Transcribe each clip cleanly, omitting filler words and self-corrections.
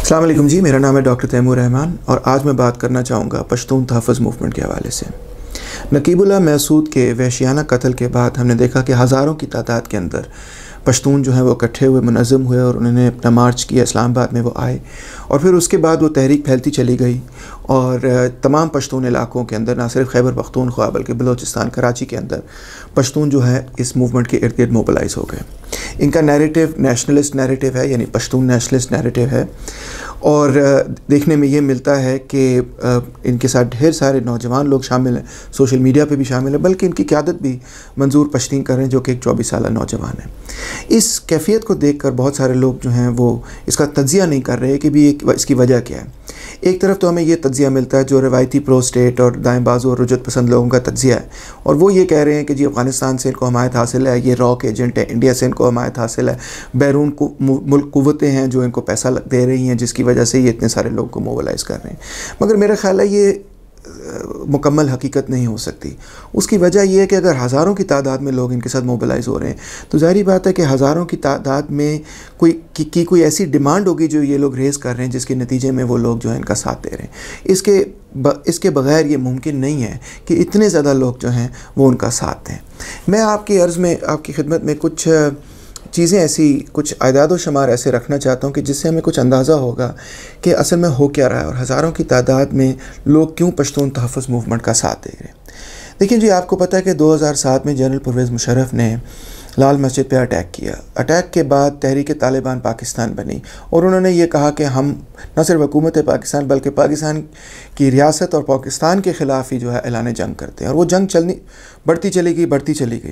अस्सलाम वालेकुम जी, मेरा नाम है डॉक्टर तैमूर रहमान और आज मैं बात करना चाहूँगा पश्तून तहफ़्फ़ुज़ मूवमेंट के हवाले से। नकीबुल्लाह महसूद के वहशियाना कत्ल के बाद हमने देखा कि हज़ारों की तादाद के अंदर पश्तून जो हैं वो इकट्ठे हुए, मुनज़्ज़म हुए और उन्होंने अपना मार्च किया। इस्लामाबाद में वो आए और फिर उसके बाद वो तहरीक फैलती चली गई और तमाम पश्तून इलाकों के अंदर, ना सिर्फ खैबर पख्तूनख्वा बल्कि बलूचिस्तान, कराची के अंदर पश्तून जो है इस मूवमेंट के इर्द गिर्द मोबिलाइज़ हो गए। इनका नैरेटिव नेशनलिस्ट नैरेटिव है, यानी पश्तून नेशनलिस्ट नैरेटिव है और देखने में ये मिलता है कि इनके साथ ढेर सारे नौजवान लोग शामिल हैं, सोशल मीडिया पे भी शामिल हैं, बल्कि इनकी क़यादत भी मंजूर पश्तीन कर रहे हैं जो कि एक 24 साल नौजवान है। इस कैफियत को देखकर बहुत सारे लोग जो हैं वो इसका तज्ज़िया नहीं कर रहे कि भी इसकी वजह क्या है। एक तरफ तो हमें ये तज्ज़िया मिलता है जो रवायती प्रो स्टेट और दाएँ बाजू और रुजत पसंद लोगों का तज्ज़िया है, और वो ये कह रहे हैं कि जी अफ़गानिस्तान से इनको हमायत हासिल है, ये रॉक एजेंट है, इंडिया से इनको हमायत हासिल है, बैरून मुल्क कुव्वतें हैं जो इनको पैसा दे रही हैं जिसकी वजह से ये इतने सारे लोगों को मोबिलाइज़ कर रहे हैं। मगर मेरा ख़्याल है ये मुकम्मल हकीकत नहीं हो सकती। उसकी वजह यह है कि अगर हज़ारों की तादाद में लोग इनके साथ मोबिलाइज़ हो रहे हैं तो ज़ाहिर बात है कि हज़ारों की तादाद में कोई ऐसी डिमांड होगी जो ये लोग रेज़ कर रहे हैं जिसके नतीजे में वो लोग जो है इनका साथ दे रहे हैं। इसके बग़ैर ये मुमकिन नहीं है कि इतने ज़्यादा लोग जो हैं वो उनका साथ दें। मैं आपकी अर्ज़ में, आपकी खिदमत में कुछ चीज़ें ऐसी, कुछ आदाद व शुमार ऐसे रखना चाहता हूँ कि जिससे हमें कुछ अंदाज़ा होगा कि असल में हो क्या रहा है और हज़ारों की तादाद में लोग क्यों पश्तून तहफ़्फ़ुज़ मूवमेंट का साथ दे रहे हैं। देखिए जी, आपको पता है कि 2007 में जनरल परवेज़ मुशर्रफ ने लाल मस्जिद पे अटैक किया। अटैक के बाद तहरीक तालिबान पाकिस्तान बनी और उन्होंने ये कहा कि हम न सिर्फ हुकूमत पाकिस्तान बल्कि पाकिस्तान की रियासत और पाकिस्तान के ख़िलाफ़ ही जो है ऐलान जंग करते हैं। और वो जंग बढ़ती चली गई।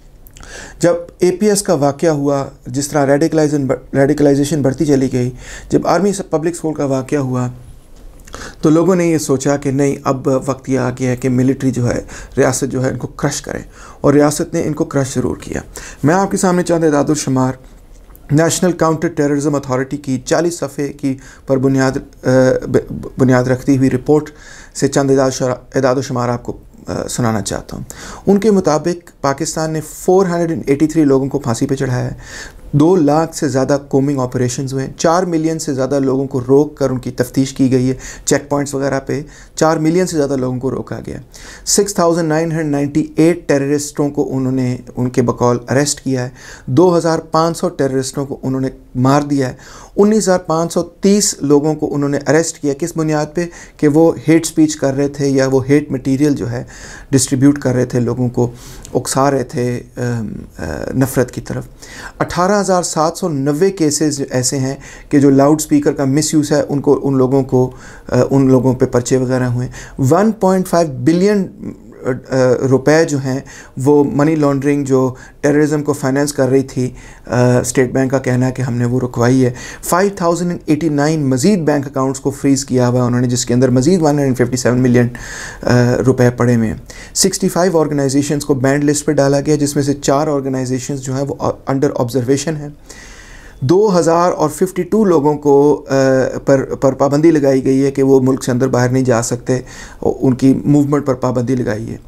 जब APS का वाक़या हुआ, जिस तरह रेडिकलाइजेशन बढ़ती चली गई, जब आर्मी पब्लिक स्कूल का वाक़या हुआ तो लोगों ने ये सोचा कि नहीं, अब वक्त ये आ गया है कि मिलिट्री जो है, रियासत जो है, इनको क्रश करे, और रियासत ने इनको क्रश ज़रूर किया। मैं आपके सामने चंद एदाद शुमार नेशनल काउंटर टेररिज्म अथॉरिटी की 40 सफ़े की पर बुनियाद रखती हुई रिपोर्ट से चंद एदाद शुमार आपको सुनाना चाहता हूँ। उनके मुताबिक पाकिस्तान ने 483 लोगों को फांसी पे चढ़ाया है, 2 लाख से ज़्यादा कोमिंग ऑपरेशंस हुए हैं, 4 मिलियन से ज़्यादा लोगों को रोक कर उनकी तफ्तीश की गई है। चेक पॉइंट्स वगैरह पे 4 मिलियन से ज़्यादा लोगों को रोका गया। 6998 टेररिस्टों को उन्होंने उनके बकौल अरेस्ट किया है। 2500 टेररिस्टों को उन्होंने मार दिया है। 19530 लोगों को उन्होंने अरेस्ट किया। किस बुनियाद पे? कि वो हेट स्पीच कर रहे थे या वो हेट मटीरियल जो है डिस्ट्रीब्यूट कर रहे थे, लोगों को उकसा रहे थे नफ़रत की तरफ। 18,790 केसेस ऐसे हैं कि जो लाउड स्पीकर का मिसयूज़ है उन लोगों पे पर्चे वगैरह हुए। 1.5 बिलियन रुपए जो हैं वो मनी लॉन्ड्रिंग जो टेररिज्म को फाइनेंस कर रही थी, स्टेट बैंक का कहना है कि हमने वो रुकवाई है। 5089 मज़ीद बैंक अकाउंट्स को फ्रीज़ किया हुआ उन्होंने, जिसके अंदर मज़ीद 157 मिलियन रुपए पड़े हुए हैं। 65 ऑर्गेनाइजेशंस को बैंड लिस्ट पे डाला गया, जिसमें से 4 ऑर्गेनाइजेशंस जो हैं वो अंडर ऑब्जर्वेशन हैं। 2052 लोगों को पर पाबंदी लगाई गई है कि वो मुल्क से अंदर बाहर नहीं जा सकते, उनकी मूवमेंट पर पाबंदी लगाई है।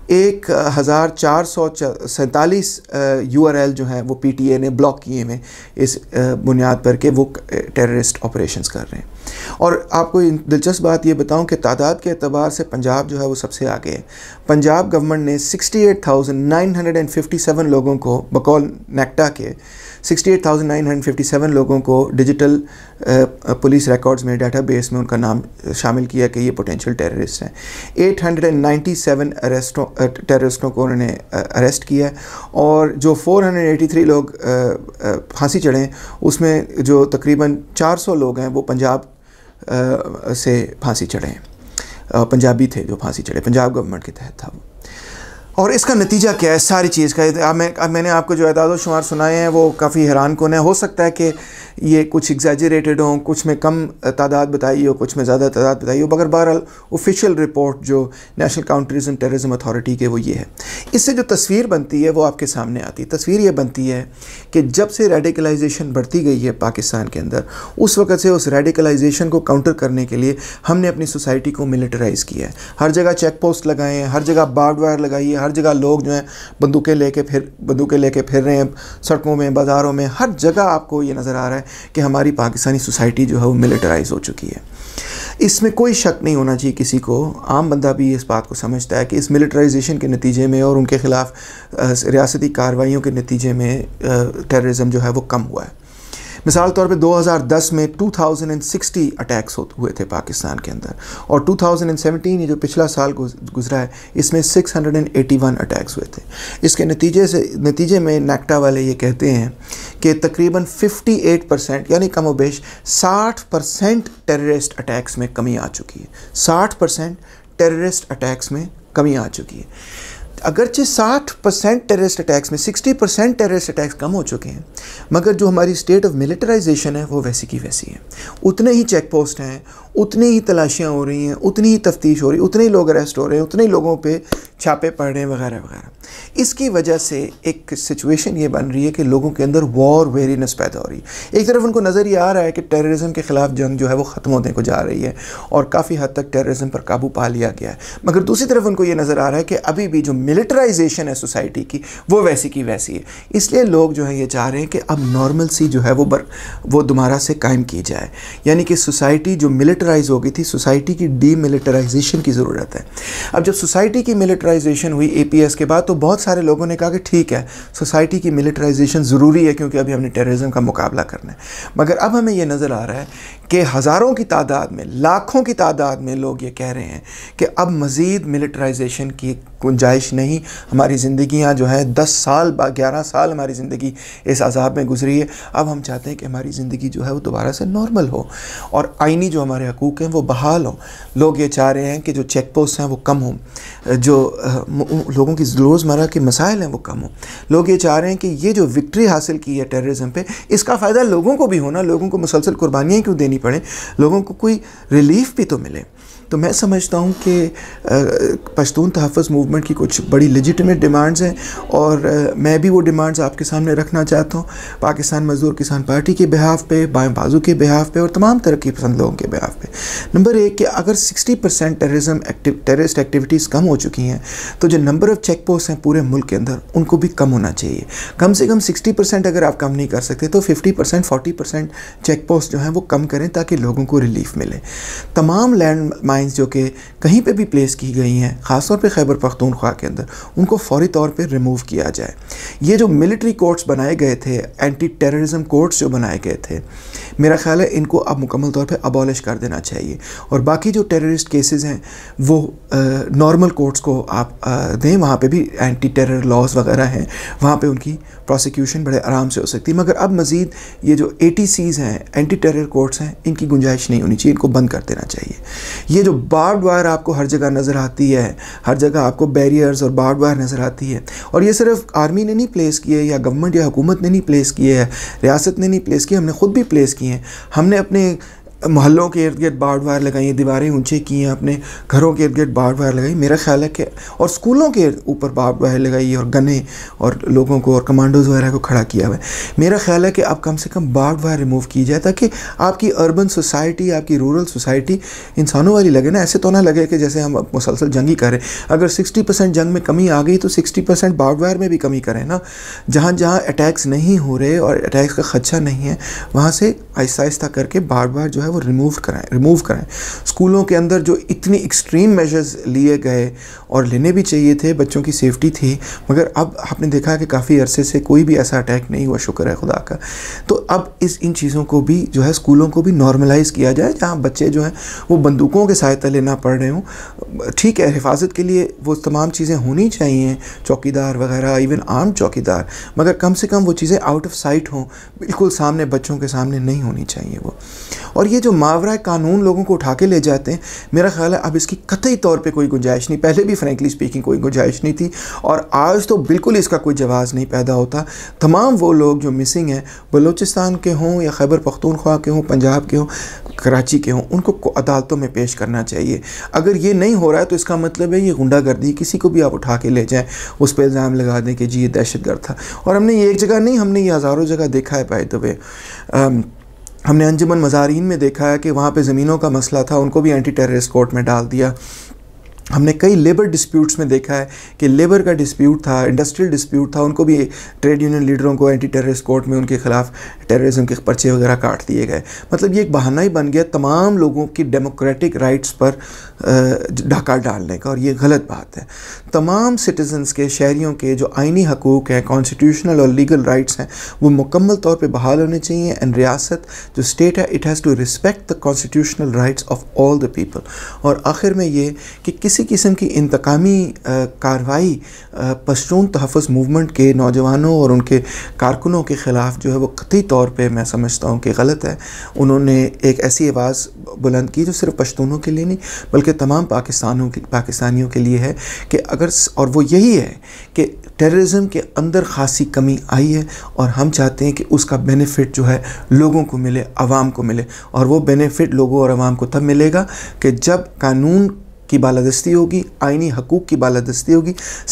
1447 URL जो हैं वो PTA ने ब्लॉक किए हैं इस बुनियाद पर कि वो टेररिस्ट ऑपरेशंस कर रहे हैं। और आपको दिलचस्प बात ये बताऊं कि तादाद के अतबार से पंजाब जो है वो सबसे आगे है। पंजाब गवर्नमेंट ने 68,957 लोगों को बकौल नेक्टा के 68,957 लोगों को डिजिटल पुलिस रिकॉर्ड्स में, डेटाबेस में उनका नाम शामिल किया कि ये पोटेंशियल टेररिस्ट हैं। 897 टेररिस्टों को उन्होंने अरेस्ट किया और जो 483 लोग फांसी चढ़े उसमें जो तकरीबन 400 लोग हैं वो पंजाब से फांसी चढ़े हैं। पंजाबी थे जो फांसी चढ़े, पंजाब गवर्नमेंट के तहत था वो। और इसका नतीजा क्या है सारी चीज़ का? मैंने आपको जो अदाद शुमार सुनाए हैं वो काफ़ी हैरान कुन है। हो सकता है कि ये कुछ एग्जैजरेटेड हों, कुछ में कम तादाद बताई हो, कुछ में ज़्यादा तादाद बताई हो, मगर बहरहाल ऑफिशियल रिपोर्ट जो नेशनल काउंटर टेररिज्म अथॉरिटी के वो ये है। इससे जो तस्वीर बनती है वो आपके सामने आती है। तस्वीर ये बनती है कि जब से रेडिकलाइजेशन बढ़ती गई है पाकिस्तान के अंदर, उस वक़्त से उस रेडिकलाइजेशन को काउंटर करने के लिए हमने अपनी सोसाइटी को मिलिटराइज़ किया है। हर जगह चेक पोस्ट लगाए हैं, हर जगह बार्ब्ड वायर लगाई है, हर जगह लोग जो हैं बंदूकें लेके फिर रहे हैं सड़कों में, बाज़ारों में, हर जगह आपको ये नज़र आ रहा है कि हमारी पाकिस्तानी सोसाइटी जो है वो मिलिटराइज हो चुकी है। इसमें कोई शक नहीं होना चाहिए किसी को, आम बंदा भी इस बात को समझता है कि इस मिलिटराइजेशन के नतीजे में और उनके ख़िलाफ़ रियासती कार्रवाइयों के नतीजे में टेररिज्म जो है वो कम हुआ है। मिसाल तौर पे 2010 में 2060 अटैक्स हुए थे पाकिस्तान के अंदर, और 2017 ये जो पिछला साल गुजरा है इसमें 681 अटैक्स हुए थे। इसके नतीजे में नेक्टा वाले ये कहते हैं कि तकरीबन 58% यानी कम बेश 60% टेररिस्ट अटैक्स में कमी आ चुकी है। 60% टेररिस्ट अटैक्स में कमी आ चुकी है। अगरचे 60% टेररिस्ट अटैक्स में 60% टेररिस्ट अटैक्स कम हो चुके हैं, मगर जो हमारी स्टेट ऑफ मिलिटराइजेशन है वो वैसी की वैसी है। उतने ही चेक पोस्ट हैं, उतनी ही तलाशियाँ हो रही हैं, उतनी ही तफ्तीश हो रही है, उतने ही लोग अरेस्ट हो रहे हैं, उतने ही लोगों पे छापे पड़ रहे हैं वगैरह वगैरह। इसकी वजह से एक सिचुएशन ये बन रही है कि लोगों के अंदर वॉर वेरीनेस पैदा हो रही है। एक तरफ उनको नज़र ये आ रहा है कि टेररिज्म के ख़िलाफ़ जंग जो है वो ख़त्म होने को जा रही है और काफ़ी हद तक टेररिज्म पर काबू पा लिया गया है, मगर दूसरी तरफ उनको ये नज़र आ रहा है कि अभी भी जो मिलिटराइजेशन है सोसाइटी की वो वैसी की वैसी है। इसलिए लोग जो है ये चाह रहे हैं कि अब नॉर्मल सी जो है वो दोबारा से कायम की जाए, यानी कि सोसाइटी जो मिलिटराइज हो गई थी, सोसाइटी की डीमिलिटराइजेशन की ज़रूरत है। अब जब सोसाइटी की मिलिटराइजेशन हुई APS के बाद तो बहुत सारे लोगों ने कहा कि ठीक है, सोसाइटी की मिलिटराइजेशन ज़रूरी है क्योंकि अभी हमने टेररिज्म का मुकाबला करना है। मगर अब हमें यह नज़र आ रहा है कि हज़ारों की तादाद में, लाखों की तादाद में लोग ये कह रहे हैं कि अब मज़ीद मिलिटराइजेशन की गुंजाइश नहीं। हमारी ज़िंदगियाँ जो है 10 साल 11 साल हमारी ज़िंदगी इस अज़ाब में गुजरी है। अब हम चाहते हैं कि हमारी ज़िंदगी जो है वो दोबारा से नॉर्मल हो और आइनी जो हमारे हकूक़ हैं वो बहाल हो। लोग ये चाह रहे हैं कि जो चेक पोस्ट हैं वो कम हों, जो लोगों की रोज़मर्रा के मसाइल हैं वो कम हों। लोग ये चाह रहे हैं कि ये जो विक्ट्री हासिल की है टेररिज्म पे, इसका फ़ायदा लोगों को भी होना, लोगों को मुसलसल कुर्बानियाँ क्यों देनी पड़े, लोगों को कोई रिलीफ भी तो मिले। तो मैं समझता हूँ कि पश्तून तहफ़्फ़ुज़ मूवमेंट की कुछ बड़ी लेजिटिमेट डिमांड्स हैं और मैं भी वो डिमांड्स आपके सामने रखना चाहता हूँ पाकिस्तान मज़दूर किसान पार्टी के बिहाफ़ पे, बाएं बाजू के बिहाफ़ पे और तमाम तरक्की पसंद लोगों के बिहाफ़ पे। नंबर 1 कि अगर 60% टेररिस्ट एक्टिविटीज़ कम हो चुकी हैं तो जो नंबर ऑफ़ चेक पोस्ट हैं पूरे मुल्क के अंदर उनको भी कम होना चाहिए। कम से कम 60% अगर आप कम नहीं कर सकते तो 50% 40% चेक पोस्ट जो हैं वो कम करें ताकि लोगों को रिलीफ मिले। तमाम लैंड माइंस जो कि कहीं पे भी प्लेस की गई हैं, ख़ासतौर पे खैबर पख्तूनख्वा के अंदर, उनको फौरी तौर पे रिमूव किया जाए। ये जो मिलिट्री कोर्ट्स बनाए गए थे, एंटी टेररिज्म कोर्ट्स जो बनाए गए थे, मेरा ख्याल है इनको अब मुकम्मल तौर पे अबॉलिश कर देना चाहिए और बाकी जो टेररिस्ट केसेस हैं वो नॉर्मल कोर्ट्स को आप दें। वहाँ पे भी एंटी टेरर लॉज वगैरह हैं, वहाँ पे उनकी प्रोसिक्यूशन बड़े आराम से हो सकती है। मगर अब मज़ीद ये जो ATCs हैं, एंटी टेरर कोर्ट्स हैं, इनकी गुंजाइश नहीं होनी चाहिए, इनको बंद कर देना चाहिए। ये जो बार्ब्ड वायर आपको हर जगह नज़र आती है, हर जगह आपको बैरियर्स और बार्ब्ड वायर नज़र आती है, और ये सिर्फ आर्मी ने नहीं प्लेस किए या गवर्नमेंट या हुकूमत ने नहीं प्लेस किए है, रियासत ने नहीं प्लेस किए, हमने ख़ुद भी प्लेस किए हैं। हमने अपने मोहल्लों के इर्द गिर्द बार्ब्ड वायर लगाई है, दीवारें ऊंचे की हैं, अपने घरों के इर्द गिर्द बार्ब्ड वायर लगाई, मेरा ख्याल है कि, और स्कूलों के ऊपर बार्ब्ड वायर लगाई और गने और लोगों को और कमांडोज़ वगैरह को खड़ा किया हुआ है। मेरा ख्याल है कि अब कम से कम बार्ब्ड वायर रिमूव की जाए ताकि आपकी अर्बन सोसाइटी, आपकी रूरल सोसाइटी इंसानों वाली लगे ना, ऐसे तो ना लगे कि जैसे हम मुसलसल जंग ही करें। अगर 60% जंग में कमी आ गई तो 60% बार्ब्ड वायर में भी कमी करें ना। जहाँ जहाँ अटैक्स नहीं हो रहे और अटैक्स का खदशा नहीं है वहाँ से आहिस्ता आहिस्ता करके बार्ब्ड वायर जो है वो रिमूव कराएं। स्कूलों के अंदर जो इतनी एक्सट्रीम मेजर्स लिए गए और लेने भी चाहिए थे, बच्चों की सेफ्टी थी, मगर अब आपने देखा कि काफ़ी अरसे से कोई भी ऐसा अटैक नहीं हुआ, शुक्र है खुदा का। तो अब इन चीज़ों को भी जो है स्कूलों को भी नॉर्मलाइज़ किया जाए, जहाँ बच्चे जो हैं वो बंदूकों के साए तले ना पड़ रहे हों। ठीक है, हिफाजत के लिए वो तमाम चीज़ें होनी चाहिए, चौकीदार वगैरह, इवन आर्म चौकीदार, मगर कम से कम वो चीज़ें आउट ऑफ साइट हों, बिल्कुल सामने बच्चों के सामने नहीं होनी चाहिए वो। और ये जो मावरा कानून लोगों को उठा के ले जाते हैं, मेरा ख्याल है अब इसकी कतई तौर पे कोई गुंजाइश नहीं, पहले भी फ्रैंकली स्पीकिंग कोई गुंजाइश नहीं थी और आज तो बिल्कुल इसका कोई जवाब नहीं पैदा होता। तमाम वो लोग जो मिसिंग हैं, बलूचिस्तान के हों या खैबर पख्तूनख्वा के हों, पंजाब के हों, कराची के हों, उनको अदालतों में पेश करना चाहिए। अगर ये नहीं हो रहा है तो इसका मतलब है ये गुंडागर्दी, किसी को भी आप उठा के ले जाएँ, उस पर इल्ज़ाम लगा दें कि जी ये दहशतगर्द था। और हमने ये एक जगह नहीं, हमने ये हज़ारों जगह देखा है। बाय द वे हमने अंजुमन मज़ारीन में देखा है कि वहाँ पे ज़मीनों का मसला था, उनको भी एंटी टेररिस्ट कोर्ट में डाल दिया। हमने कई लेबर डिस्प्यूट्स में देखा है कि लेबर का डिस्प्यूट था, इंडस्ट्रियल डिस्प्यूट था, उनको भी ट्रेड यूनियन लीडरों को एंटी टेररिस्ट कोर्ट में उनके खिलाफ टेररिज्म के पर्चे वगैरह काट दिए गए। मतलब ये एक बहाना ही बन गया तमाम लोगों की डेमोक्रेटिक राइट्स पर डाका डालने का, और ये गलत बात है। तमाम सिटीजन्स के, शहरियों के जो आइनी हकूक़ हैं, कॉन्स्टिट्यूशनल और लीगल राइट्स हैं, वो मुकम्मल तौर पर बहाल होने चाहिए। एंड रियासत जो स्टेट है, it has to respect the constitutional rights of all the people. और आखिर में ये कि किसी किस्म की इंतकामी कार्रवाई पश्तून तहफ़्फ़ुज़ मूवमेंट के नौजवानों और उनके कारकुनों के ख़िलाफ़ जो है वो कतई तौर पे मैं समझता हूँ कि गलत है। उन्होंने एक ऐसी आवाज़ बुलंद की जो सिर्फ पश्तूनों के लिए नहीं बल्कि तमाम पाकिस्तानियों के लिए है कि अगर, और वो यही है कि टेररिज्म के अंदर ख़ासी कमी आई है और हम चाहते हैं कि उसका बेनिफिट जो है लोगों को मिले, आवाम को मिले। और वो बेनिफिट लोगों और आवाम को तब मिलेगा कि जब कानून की बालादस्ती होगी, आइनी हकूक़ की बालादस्ती होगी,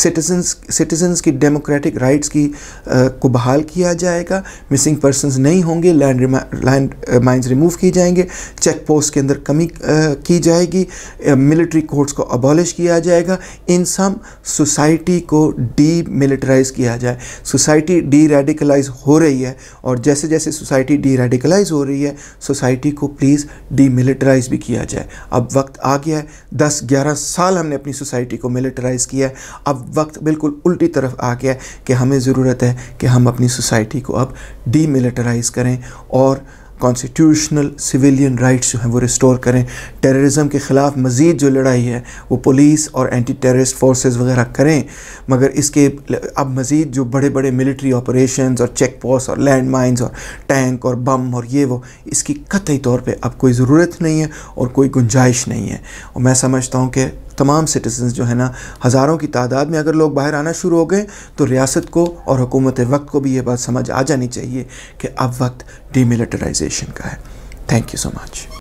सिटीजन्स की डेमोक्रेटिक राइट्स की को बहाल किया जाएगा, मिसिंग पर्सनस नहीं होंगे, लैंड माइंस रिमूव की जाएंगे, चेक पोस्ट के अंदर कमी की जाएगी, मिलिट्री कोर्ट्स को अबॉलिश किया जाएगा, इन सम सोसाइटी को डीमिलिटराइज किया जाए। सोसाइटी डी रेडिकलाइज हो रही है, और जैसे जैसे सोसाइटी डी रेडिकलाइज हो रही है, सोसाइटी को प्लीज़ डीमिलिटराइज भी किया जाए। अब वक्त आ गया है, 10-11 साल हमने अपनी सोसाइटी को मिलिटराइज़ किया है, अब वक्त बिल्कुल उल्टी तरफ आ गया है कि हमें ज़रूरत है कि हम अपनी सोसाइटी को अब डीमिलिटराइज़ करें और कॉन्स्टिट्यूशनल सिविलियन राइट्स जो हैं वो रिस्टोर करें। टेररिज्म के ख़िलाफ़ मज़ीद जो लड़ाई है वो पुलिस और एंटी टेररिस्ट फोर्सेस वगैरह करें, मगर इसके अब मज़ीद जो बड़े बड़े मिलिट्री ऑपरेशंस और चेक पोस्ट और लैंड माइंस और टैंक और बम और ये वो, इसकी कतई तौर पे अब कोई ज़रूरत नहीं है और कोई गुंजाइश नहीं है। और मैं समझता हूँ कि तमाम सिटीजन्स जो है ना, हज़ारों की तादाद में अगर लोग बाहर आना शुरू हो गए तो रियासत को और हुकूमत वक्त को भी ये बात समझ आ जानी चाहिए कि अब वक्त डीमिलिटराइजेशन का है। Thank you so much.